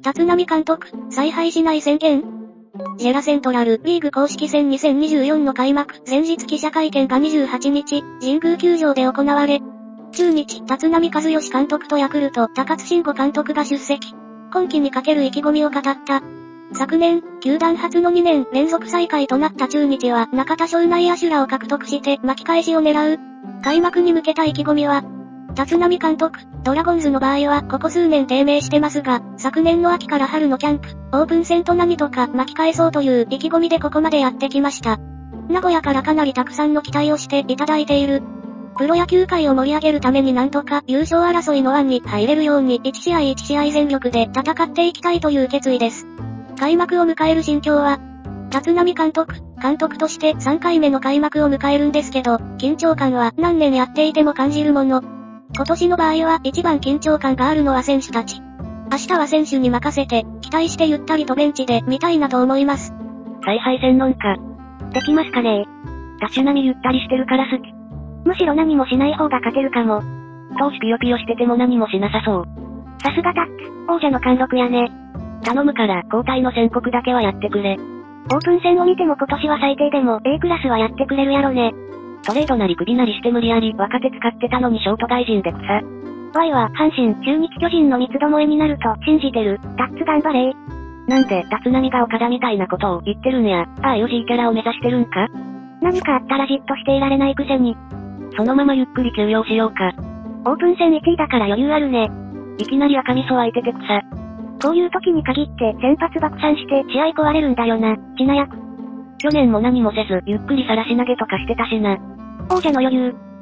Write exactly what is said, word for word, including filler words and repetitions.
立浪監督、采配しない宣言？ジェラセントラルリーグ公式戦にせんにじゅうよんの開幕前日記者会見がにじゅうはちにち、神宮球場で行われ、中日、立浪和義監督とヤクルト、高津臣吾監督が出席。今季にかける意気込みを語った。昨年、球団初のにねん連続最下位となった中日は中田翔内野手らを獲得して巻き返しを狙う。開幕に向けた意気込みは、立浪監督、ドラゴンズの場合はここ数年低迷してますが、昨年の秋から春のキャンプ、オープン戦と何とか巻き返そうという意気込みでここまでやってきました。名古屋からかなりたくさんの期待をしていただいている。プロ野球界を盛り上げるためになんとか優勝争いの案に入れるように一試合一試合全力で戦っていきたいという決意です。開幕を迎える心境は、立浪監督、監督としてさんかいめの開幕を迎えるんですけど、緊張感は何年やっていても感じるもの。今年の場合は一番緊張感があるのは選手たち。明日は選手に任せて、期待してゆったりとベンチで見たいなと思います。 采配専門家。できますかね？立浪ゆったりしてるから好き。むしろ何もしない方が勝てるかも。投手ピヨピヨしてても何もしなさそう。さすがタッツ、王者の貫禄やね。頼むから交代の宣告だけはやってくれ。オープン戦を見ても今年は最低でも A クラスはやってくれるやろね。トレードなり首なりして無理やり若手使ってたのにショート外人で草。Y は阪神、中日巨人の三つどもえになると信じてる。タッツ頑張れー。 なんで立浪が岡田みたいなことを言ってるんや。ああいう G キャラを目指してるんか？ 何かあったらじっとしていられないくせに。 そのままゆっくり休養しようか。 オープン戦いちいだから余裕あるね。 いきなり赤味噌相手て草。 こういう時に限って先発爆散して試合壊れるんだよな、ちなやく。 去年も何もせずゆっくり晒し投げとかしてたしな。 王者の余裕。